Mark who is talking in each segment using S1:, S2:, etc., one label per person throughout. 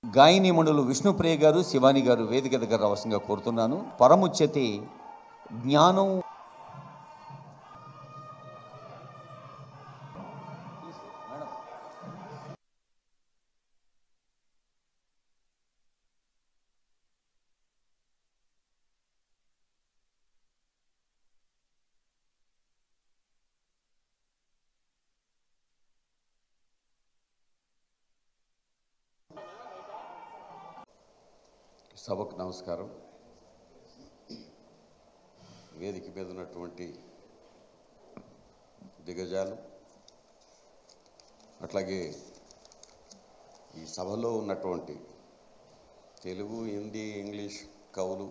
S1: గాయనిమణులు విష్ణుప్రియ గారు, శివాని గారు వేదిక దగ్గర రావాల్సిందిగా కోరుతున్నాను. పరముచ్యతే జ్ఞానం.
S2: సభకు నమస్కారం. వేదిక మీద ఉన్నటువంటి దిగ్గజాలు, అట్లాగే ఈ సభలో ఉన్నటువంటి తెలుగు, హిందీ, ఇంగ్లీష్ కవులు,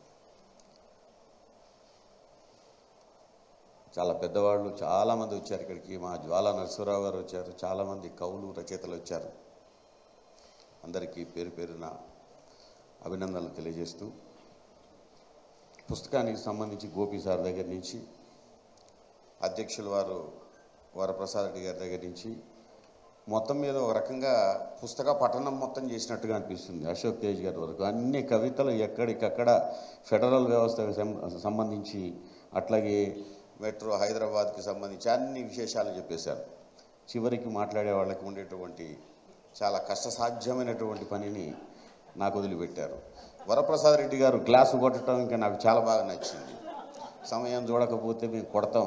S2: చాలా పెద్దవాళ్ళు చాలామంది వచ్చారు ఇక్కడికి. మా జ్వాలా నరసింహరావు గారు వచ్చారు, చాలామంది కవులు, రచయితలు వచ్చారు. అందరికీ పేరు పేరున అభినందనలు తెలియజేస్తూ, పుస్తకానికి సంబంధించి గోపి సార్ దగ్గర నుంచి, అధ్యక్షుల వారు వరప్రసాద్ రెడ్డి గారి దగ్గర నుంచి, మొత్తం మీద ఒక రకంగా పుస్తక పఠనం మొత్తం చేసినట్టుగా అనిపిస్తుంది. అశోక్ తేజ్ గారి వరకు అన్ని కవితలు ఎక్కడికక్కడ ఫెడరల్ వ్యవస్థకు సంబంధించి, అట్లాగే మెట్రో హైదరాబాద్కి సంబంధించి అన్ని విశేషాలు చెప్పేశారు. చివరికి మాట్లాడే వాళ్ళకి ఉండేటువంటి చాలా కష్టసాధ్యమైనటువంటి పనిని నాకు వదిలిపెట్టారు. వరప్రసాద్ రెడ్డి గారు గ్లాసు కొట్టడం ఇంకా నాకు చాలా బాగా నచ్చింది. సమయం చూడకపోతే మేము కొడతాం,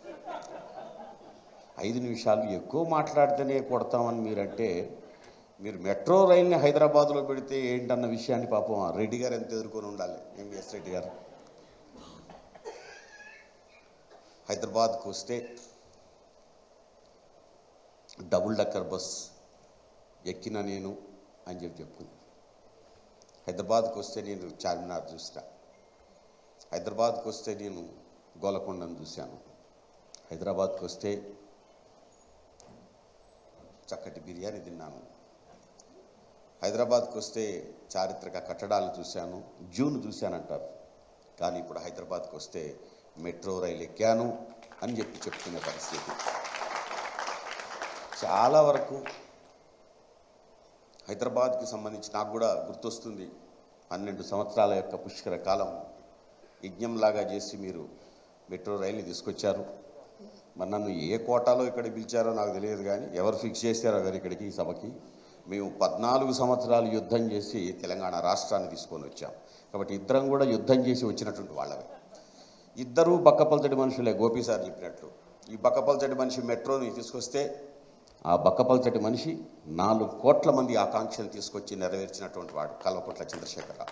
S2: 5 నిమిషాలు ఎక్కువ మాట్లాడితేనే కొడతామని మీరంటే, మీరు మెట్రో రైల్ని హైదరాబాద్లో పెడితే ఏంటన్న విషయాన్ని పాపం రెడ్డి గారు ఎంత ఎదుర్కొని ఉండాలి. ఎంవిఎస్ రెడ్డి గారు హైదరాబాద్కు వస్తే డబుల్ డక్కర్ బస్ ఎక్కిన నేను అని చెప్పుకుంది. హైదరాబాద్కి వస్తే నేను చార్మినార్ చూసా, హైదరాబాద్కి వస్తే నేను గోలకొండను చూశాను, హైదరాబాద్కి వస్తే చక్కటి బిర్యానీ తిన్నాను, హైదరాబాద్కి వస్తే చారిత్రక కట్టడాలు చూశాను, జూను చూశానంటారు. కానీ ఇప్పుడు హైదరాబాద్కి వస్తే మెట్రో రైలు ఎక్కాను అని చెప్తున్న పరిస్థితి. చాలా వరకు హైదరాబాద్కి సంబంధించి నాకు కూడా గుర్తొస్తుంది, 12 సంవత్సరాల యొక్క పుష్కర కాలం యజ్ఞంలాగా చేసి మీరు మెట్రో రైలుని తీసుకొచ్చారు. మరి నన్ను ఏ కోటాలో ఇక్కడ పిలిచారో నాకు తెలియదు, కానీ ఎవరు ఫిక్స్ చేశారో గారు ఇక్కడికి ఈ సభకి. మేము 14 సంవత్సరాలు యుద్ధం చేసి తెలంగాణ రాష్ట్రాన్ని తీసుకొని వచ్చాం. కాబట్టి ఇద్దరం కూడా యుద్ధం చేసి వచ్చినటువంటి వాళ్ళమే. ఇద్దరూ బక్కపల్చడి మనుషులే. గోపి సార్ చెప్పినట్లు ఈ బక్కపల్చడి మనిషి మెట్రోని తీసుకొస్తే, ఆ బక్కపల్చటి మనిషి 4 కోట్ల మంది ఆకాంక్షలు తీసుకొచ్చి నెరవేర్చినటువంటి వాడు కల్వకుంట్ల చంద్రశేఖరరావు.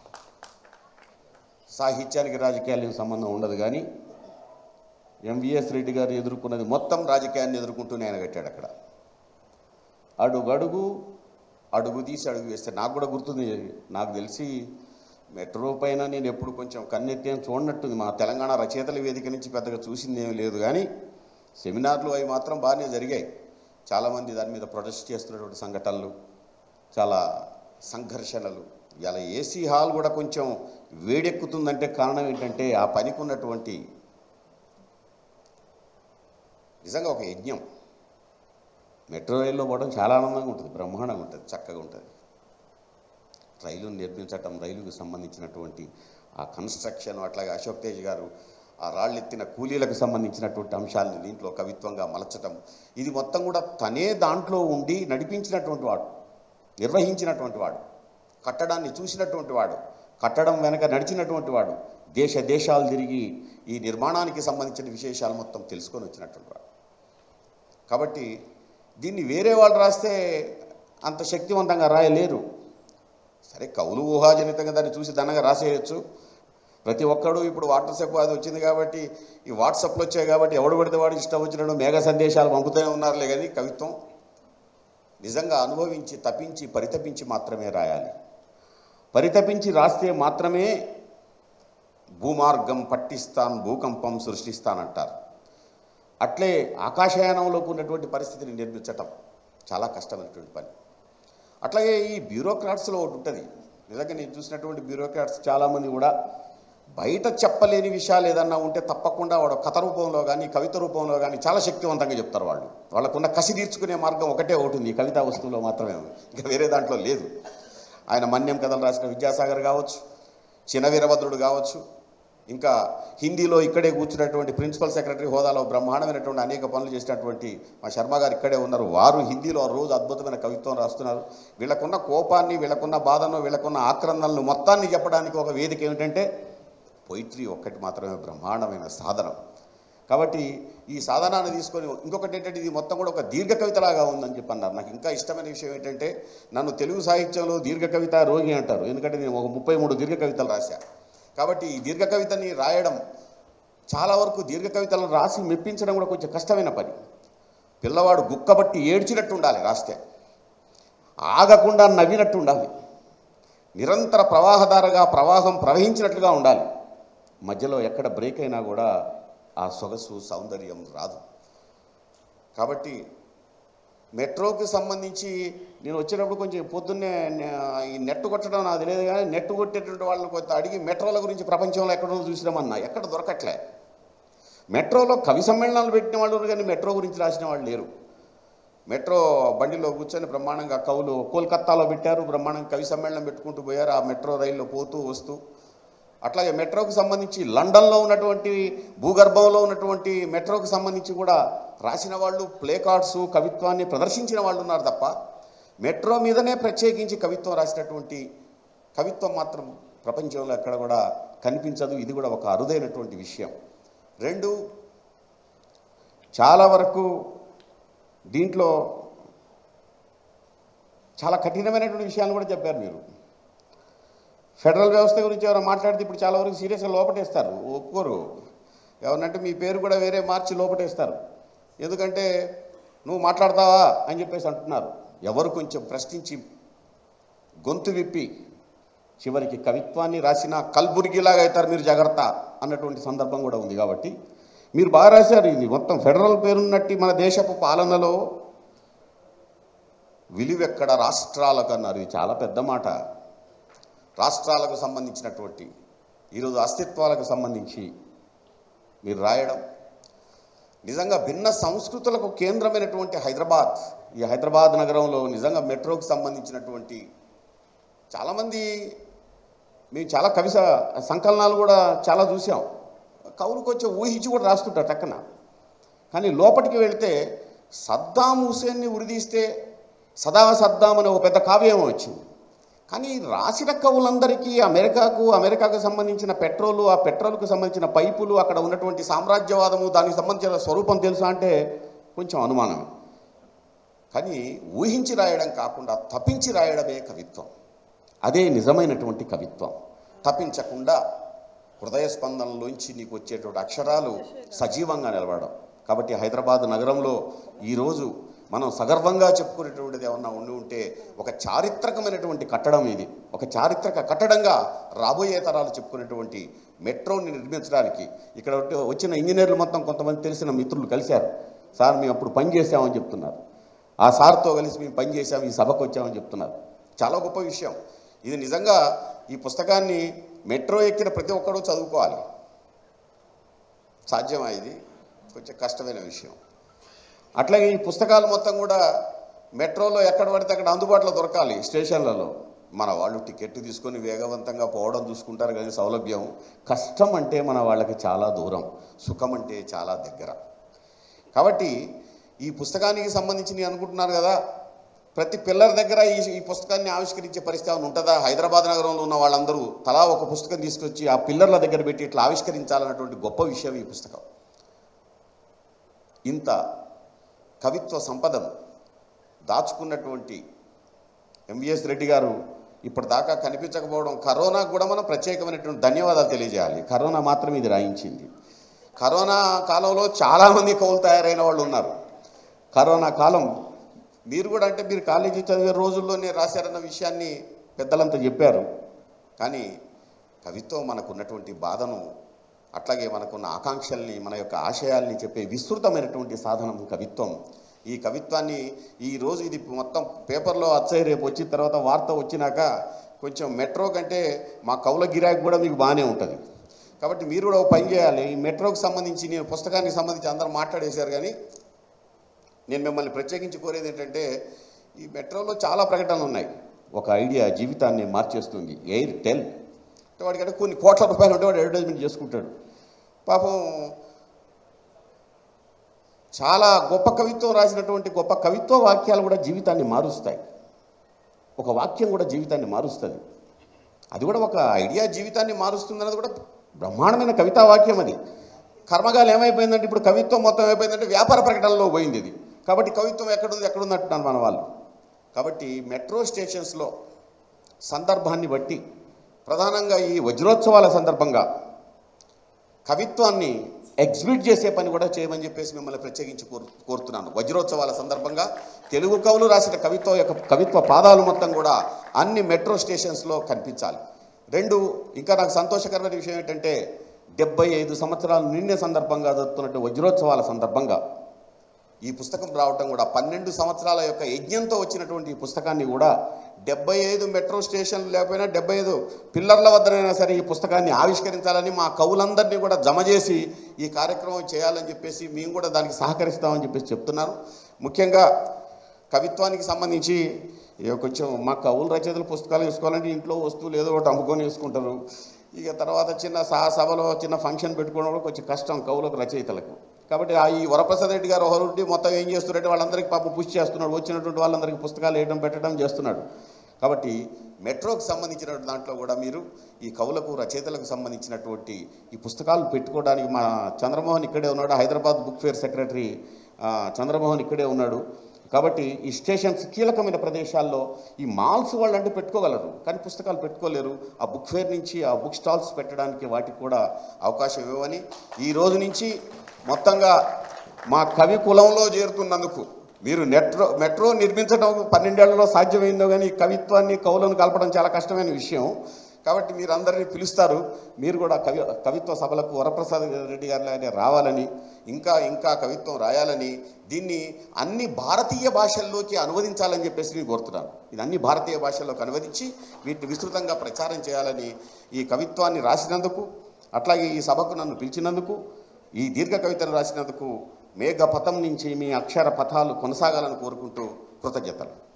S2: సాహిత్యానికి రాజకీయాలకు సంబంధం ఉండదు, కానీ ఎంవిఎస్ రెడ్డి గారు ఎదుర్కొన్నది మొత్తం రాజకీయాన్ని ఎదుర్కొంటూనే ఆయన కట్టాడు. అక్కడ అడుగు తీసి అడుగు వేస్తే నాకు కూడా గుర్తుంది. నాకు తెలిసి మెట్రో పైన నేను ఎప్పుడు కొంచెం కన్నెత్తి చూడనట్టుంది. మా తెలంగాణ రచయితల వేదిక నుంచి పెద్దగా చూసింది ఏమీ లేదు, కానీ సెమినార్లు అవి మాత్రం బాగానే జరిగాయి. చాలామంది దాని మీద ప్రొటెస్ట్ చేస్తున్నటువంటి సంఘటనలు, చాలా సంఘర్షణలు. ఇలా ఏసీ హాల్ కూడా కొంచెం వేడెక్కుతుందంటే కారణం ఏంటంటే, ఆ పనికి ఉన్నటువంటి నిజంగా ఒక యజ్ఞం. మెట్రో రైల్లో పోవడం చాలా ఆనందంగా ఉంటుంది, బ్రహ్మాండంగా ఉంటుంది, చక్కగా ఉంటుంది. రైలును నిర్మించటం, రైలుకు సంబంధించినటువంటి ఆ కన్స్ట్రక్షన్, అట్లాగే అశోక్ తేజ్ గారు ఆ రాళ్ళెత్తిన కూలీలకు సంబంధించినటువంటి అంశాలని దీంట్లో కవిత్వంగా మలచటం, ఇది మొత్తం కూడా తనే దాంట్లో ఉండి నడిపించినటువంటి వాడు, నిర్వహించినటువంటి వాడు, కట్టడాన్ని చూసినటువంటి వాడు, కట్టడం వెనక నడిచినటువంటి వాడు, దేశాలు తిరిగి ఈ నిర్మాణానికి సంబంధించిన విశేషాలు మొత్తం తెలుసుకొని వచ్చినటువంటి వాడు. కాబట్టి దీన్ని వేరే వాళ్ళు రాస్తే అంత శక్తివంతంగా రాయలేరు. సరే, కవులు ఊహాజనితంగా దాన్ని చూసి దండగా రాసేయచ్చు. ప్రతి ఒక్కడు ఇప్పుడు వాట్సాప్ అది వచ్చింది కాబట్టి, ఈ వాట్సాప్లో వచ్చాయి కాబట్టి ఎవడు పడితే వాడు ఇష్టం వచ్చినట్టు మేఘ సందేశాలు పంపుతూనే ఉన్నారులే. కానీ కవిత్వం నిజంగా అనుభవించి, తపించి, పరితపించి మాత్రమే రాయాలి. పరితపించి రాస్తే మాత్రమే భూమార్గం పట్టిస్తాన్, భూకంపం సృష్టిస్తానంటారు. అట్లే ఆకాశయానంలోకి ఉన్నటువంటి పరిస్థితిని నిర్మించటం చాలా కష్టమైనటువంటి పని. అట్లాగే ఈ బ్యూరోక్రాట్స్లో ఒకటి ఉంటుంది. నిజంగా నేను చూసినటువంటి బ్యూరోక్రాట్స్ చాలామంది కూడా బయట చెప్పలేని విషయాలు ఏదన్నా ఉంటే తప్పకుండా వాడు కథ రూపంలో కానీ కవిత రూపంలో కానీ చాలా శక్తివంతంగా చెప్తారు. వాళ్ళకున్న కసి తీర్చుకునే మార్గం ఒకటే ఉంటుంది, ఈ కవితా వస్తువులో మాత్రమే, ఇంకా వేరే దాంట్లో లేదు. ఆయన మన్యం కథలు రాసిన విద్యాసాగర్ కావచ్చు, చిన వీరభద్రుడు కావచ్చు, ఇంకా హిందీలో ఇక్కడే కూర్చున్నటువంటి ప్రిన్సిపల్ సెక్రటరీ హోదాలో బ్రహ్మాండమైనటువంటి అనేక పనులు చేసినటువంటి మా శర్మ గారు ఇక్కడే ఉన్నారు. వారు హిందీలో రోజు అద్భుతమైన కవిత్వం రాస్తున్నారు. వీళ్ళకున్న కోపాన్ని, వీళ్ళకున్న బాధను, వీళ్ళకున్న ఆక్రందనలు మొత్తాన్ని చెప్పడానికి ఒక వేదిక ఏమిటంటే పొయిట్రీ ఒక్కటి మాత్రమే బ్రహ్మాండమైన సాధనం. కాబట్టి ఈ సాధనాన్ని తీసుకొని ఇంకొకటి ఏంటంటే ఇది మొత్తం కూడా ఒక దీర్ఘ కవితలాగా ఉందని చెప్పి అన్నారు. నాకు ఇంకా ఇష్టమైన విషయం ఏంటంటే నన్ను తెలుగు సాహిత్యంలో దీర్ఘ కవిత రోగి అంటారు. ఎందుకంటే నేను ఒక 33 దీర్ఘ కవితలు రాశాను. కాబట్టి ఈ దీర్ఘ కవితని రాయడం చాలా వరకు దీర్ఘ కవితలను రాసి మెప్పించడం కూడా కొంచెం కష్టమైన పని. పిల్లవాడు గుక్కబట్టి ఏడ్చినట్టు ఉండాలి రాస్తే, ఆగకుండా నవ్వినట్టు ఉండాలి, నిరంతర ప్రవాహధారగా ప్రవాహం ప్రవహించినట్లుగా ఉండాలి. మధ్యలో ఎక్కడ బ్రేక్ అయినా కూడా ఆ సొగసు సౌందర్యం రాదు. కాబట్టి మెట్రోకి సంబంధించి నేను వచ్చేటప్పుడు కొంచెం పొద్దున్నే ఈ నెట్ కొట్టడం నాకు తెలియదు, కానీ నెట్ కొట్టేటువంటి వాళ్ళని కొంత అడిగి మెట్రోల గురించి ప్రపంచంలో ఎక్కడో చూసినామన్నా ఎక్కడ దొరకట్లే. మెట్రోలో కవి సమ్మేళనాలు పెట్టిన వాళ్ళు కానీ మెట్రో గురించి రాసిన వాళ్ళు లేరు. మెట్రో బండిలో కూర్చొని బ్రహ్మాండంగా కవులు కోల్కత్తాలో పెట్టారు, బ్రహ్మాండంగా కవి సమ్మేళనం పెట్టుకుంటూ పోయారు ఆ మెట్రో రైల్లో పోతూ వస్తూ. అట్లాగే మెట్రోకి సంబంధించి లండన్లో ఉన్నటువంటి భూగర్భంలో ఉన్నటువంటి మెట్రోకి సంబంధించి కూడా రాసిన వాళ్ళు, ప్లే కార్డ్స్, కవిత్వాన్ని ప్రదర్శించిన వాళ్ళు ఉన్నారు తప్ప మెట్రో మీదనే ప్రత్యేకించి కవిత్వం రాసినటువంటి కవిత్వం మాత్రం ప్రపంచంలో ఎక్కడ కూడా కనిపించదు. ఇది కూడా ఒక అరుదైనటువంటి విషయం. 2, చాలా వరకు దీంట్లో చాలా కఠినమైనటువంటి విషయాలు కూడా చెప్పారు మీరు. ఫెడరల్ వ్యవస్థ గురించి ఎవరైనా మాట్లాడితే ఇప్పుడు చాలా వరకు సీరియస్గా లోపటేస్తారు, ఒప్పుకోరు. ఎవరినంటే మీ పేరు కూడా వేరే మార్చి లోపటేస్తారు. ఎందుకంటే నువ్వు మాట్లాడతావా అని చెప్పేసి అంటున్నారు. ఎవరు కొంచెం ప్రశ్నించి గొంతు విప్పి చివరికి కవిత్వాన్ని రాసిన కల్బుర్గిలాగా అవుతారు మీరు, జాగ్రత్త అన్నటువంటి సందర్భం కూడా ఉంది. కాబట్టి మీరు బాగా రాశారు. ఇది మొత్తం ఫెడరల్ పేరున్నట్టు మన దేశపు పాలనలో విలువెక్కడ రాష్ట్రాలకు అన్నారు. ఇది చాలా పెద్ద మాట. రాష్ట్రాలకు సంబంధించినటువంటి ఈరోజు అస్తిత్వాలకు సంబంధించి మీరు రాయడం నిజంగా భిన్న సంస్కృతులకు కేంద్రమైనటువంటి హైదరాబాద్, ఈ హైదరాబాద్ నగరంలో నిజంగా మెట్రోకి సంబంధించినటువంటి చాలామంది మేము చాలా కవి సంకలనాలు కూడా చాలా చూసాం. కవులు కొంచెం ఊహించి కూడా రాస్తుంటారు టక్కన. కానీ లోపలికి వెళితే సద్దాం హుసేన్ని ఉరిదీస్తే సద్దాం అనే ఒక పెద్ద కావ్యం వచ్చింది. కానీ రాసిన కవులందరికీ అమెరికాకు సంబంధించిన పెట్రోలు, ఆ పెట్రోల్కు సంబంధించిన పైపులు, అక్కడ ఉన్నటువంటి సామ్రాజ్యవాదము, దానికి సంబంధించిన స్వరూపం తెలుసా అంటే కొంచెం అనుమానమే. కానీ ఊహించి రాయడం కాకుండా తప్పించి రాయడమే కవిత్వం. అదే నిజమైనటువంటి కవిత్వం. తప్పించకుండా హృదయ స్పందనలోంచి నీకు వచ్చేటువంటి అక్షరాలు సజీవంగా నిలబడడం. కాబట్టి హైదరాబాద్ నగరంలో ఈరోజు మనం సగర్వంగా చెప్పుకునేటువంటిది ఏమన్నా ఉంటే ఒక చారిత్రకమైనటువంటి కట్టడం ఇది. ఒక చారిత్రక కట్టడంగా రాబోయే తరాలు చెప్పుకునేటువంటి మెట్రోని నిర్మించడానికి ఇక్కడ వచ్చిన ఇంజనీర్లు మొత్తం కొంతమంది తెలిసిన మిత్రులు కలిశారు. సార్ మేము అప్పుడు పని చేసామని చెప్తున్నారు. ఆ సార్తో కలిసి మేము పని చేసాము, ఈ సభకు వచ్చామని చెప్తున్నారు. చాలా గొప్ప విషయం ఇది. నిజంగా ఈ పుస్తకాన్ని మెట్రో ఎక్కిన ప్రతి ఒక్కరూ చదువుకోవాలి. సాధ్యమా? ఇది కొంచెం కష్టమైన విషయం. అట్లాగే ఈ పుస్తకాలు మొత్తం కూడా మెట్రోలో ఎక్కడ పడితే అక్కడ అందుబాటులో దొరకాలి. స్టేషన్లలో మన వాళ్ళు టికెట్ తీసుకొని వేగవంతంగా పోవడం చూసుకుంటారు, కానీ సౌలభ్యం. కష్టం అంటే మన వాళ్ళకి చాలా దూరం, సుఖం అంటే చాలా దగ్గర. కాబట్టి ఈ పుస్తకానికి సంబంధించి నేను అనుకుంటున్నాను కదా, ప్రతి పిల్లల దగ్గర ఈ పుస్తకాన్ని ఆవిష్కరించే పరిస్థితి ఉంటుందా? హైదరాబాద్ నగరంలో ఉన్న వాళ్ళందరూ తలా ఒక పుస్తకం తీసుకొచ్చి ఆ పిల్లర్ల దగ్గర పెట్టి ఇట్లా ఆవిష్కరించాలన్నటువంటి గొప్ప విషయం ఈ పుస్తకం. ఇంత కవిత్వ సంపదను దాచుకున్నటువంటి ఎంవిఎస్ రెడ్డి గారు ఇప్పటిదాకా కనిపించకపోవడం, కరోనాకు కూడా మనం ప్రత్యేకమైనటువంటి ధన్యవాదాలు తెలియజేయాలి. కరోనా మాత్రం ఇది రాయించింది. కరోనా కాలంలో చాలామంది కవులు తయారైన వాళ్ళు ఉన్నారు. కరోనా కాలం మీరు కూడా అంటే మీరు కాలేజీ చదివే రోజుల్లోనే రాశారన్న విషయాన్ని పెద్దలంతా చెప్పారు. కానీ కవిత్వం మనకున్నటువంటి బాధను, అట్లాగే మనకున్న ఆకాంక్షల్ని, మన యొక్క ఆశయాల్ని చెప్పే విస్తృతమైనటువంటి సాధనం కవిత్వం. ఈ కవిత్వాన్ని ఈరోజు ఇది మొత్తం పేపర్లో వచ్చాయి, రేపు వచ్చిన తర్వాత వార్త వచ్చినాక కొంచెం మెట్రో కంటే మా కవుల గిరాకీ కూడా మీకు బాగానే ఉంటుంది. కాబట్టి మీరు కూడా ఒక పని చేయాలి. ఈ మెట్రోకి సంబంధించి నేను పుస్తకానికి సంబంధించి అందరూ మాట్లాడేశారు, కానీ నేను మిమ్మల్ని ప్రత్యేకించి కోరేది ఏంటంటే ఈ మెట్రోలో చాలా ప్రకటనలు ఉన్నాయి. ఒక ఐడియా జీవితాన్ని మార్చేస్తుంది. ఎయిర్టెల్ వాడికంటే కొన్ని కోట్ల రూపాయలు ఉంటే వాడు అడ్వర్టైజ్మెంట్ చేసుకుంటాడు. పాపం చాలా గొప్ప కవిత్వం రాసినటువంటి గొప్ప కవిత్వ వాక్యాలు కూడా జీవితాన్ని మారుస్తాయి. ఒక వాక్యం కూడా జీవితాన్ని మారుస్తుంది. అది కూడా ఒక ఐడియా జీవితాన్ని మారుస్తుంది అన్నది కూడా బ్రహ్మాండమైన కవితా వాక్యం. అది కర్మగాలు ఏమైపోయిందంటే ఇప్పుడు కవిత్వం మొత్తం ఏమైపోయిందంటే వ్యాపార ప్రకటనలో పోయింది ఇది. కాబట్టి కవిత్వం ఎక్కడుంది అంటున్నాను మన వాళ్ళు. కాబట్టి మెట్రో స్టేషన్స్లో సందర్భాన్ని బట్టి ప్రధానంగా ఈ వజ్రోత్సవాల సందర్భంగా కవిత్వాన్ని ఎగ్జిబిట్ చేసే పని కూడా చేయమని చెప్పేసి మిమ్మల్ని ప్రత్యేకించి కోరుతున్నాను. వజ్రోత్సవాల సందర్భంగా తెలుగు కవులు రాసిన కవిత్వ పాదాలు మొత్తం కూడా అన్ని మెట్రో స్టేషన్స్లో కనిపించాలి. ఇంకా నాకు సంతోషకరమైన విషయం ఏంటంటే 75 సంవత్సరాలు నిండే సందర్భంగా జరుగుతున్నట్టు వజ్రోత్సవాల సందర్భంగా ఈ పుస్తకం రావటం కూడా 12 సంవత్సరాల యొక్క యజ్ఞంతో వచ్చినటువంటి ఈ పుస్తకాన్ని కూడా 75 మెట్రో స్టేషన్లు లేకపోయినా 75 పిల్లర్ల వద్దనైనా సరే ఈ పుస్తకాన్ని ఆవిష్కరించాలని మా కవులందరినీ కూడా జమ చేసి ఈ కార్యక్రమం చేయాలని చెప్పేసి మేము కూడా దానికి సహకరిస్తామని చెప్పేసి చెప్తున్నాను. ముఖ్యంగా కవిత్వానికి సంబంధించి కొంచెం మా కవులు రచయితలు పుస్తకాలు వేసుకోవాలంటే ఇంట్లో వస్తువులు ఏదో ఒకటి అమ్ముకొని వేసుకుంటారు. ఇక తర్వాత చిన్న సభలో చిన్న ఫంక్షన్ పెట్టుకోవడం కూడా కొంచెం కష్టం కవులకు రచయితలకు. కాబట్టి ఈ వరప్రసాద్ రెడ్డి గారు ఒకరుండి మొత్తం ఏం చేస్తున్నారంటే వాళ్ళందరికీ పాపం పుష్ చేస్తున్నాడు. వచ్చినటువంటి వాళ్ళందరికీ పుస్తకాలు వేయడం పెట్టడం చేస్తున్నాడు. కాబట్టి మెట్రోకి సంబంధించినటువంటి దాంట్లో కూడా మీరు ఈ కవులకు రచయితలకు సంబంధించినటువంటి ఈ పుస్తకాలు పెట్టుకోవడానికి మా చంద్రమోహన్ ఇక్కడే ఉన్నాడు. Hyderabad book fair secretary Chandramohan ఇక్కడే ఉన్నాడు. కాబట్టి ఈ స్టేషన్స్ కీలకమైన ప్రదేశాల్లో ఈ మాల్స్ వాళ్ళు అంటే పెట్టుకోగలరు, కానీ పుస్తకాలు పెట్టుకోలేరు. ఆ బుక్ ఫేర్ నుంచి ఆ బుక్ స్టాల్స్ పెట్టడానికి వాటికి కూడా అవకాశం ఇవ్వని ఈ రోజు నుంచి మొత్తంగా మా కవి కులంలో చేరుతున్నందుకు మీరు మెట్రో నిర్మించడం 12 ఏళ్లలో సాధ్యమైందో కానీ కవిత్వాన్ని కవులను కలపడం చాలా కష్టమైన విషయం. కాబట్టి మీరు అందరినీ పిలుస్తారు. మీరు కూడా కవిత్వ సభలకు వరప్రసాద్ రెడ్డి గారిలాగానే రావాలని, ఇంకా కవిత్వం రాయాలని, దీన్ని అన్ని భారతీయ భాషల్లోకి అనువదించాలని చెప్పేసి నేను కోరుతున్నాను. ఇది అన్ని భారతీయ భాషల్లోకి అనువదించి వీటిని విస్తృతంగా ప్రచారం చేయాలని ఈ కవిత్వాన్ని రాసినందుకు, అట్లాగే ఈ సభకు నన్ను పిలిచినందుకు, ఈ దీర్ఘ కవితను రాసినందుకు మేఘ పథం నుంచి మీ అక్షర పథాలు కొనసాగాలని కోరుకుంటూ కృతజ్ఞతలు.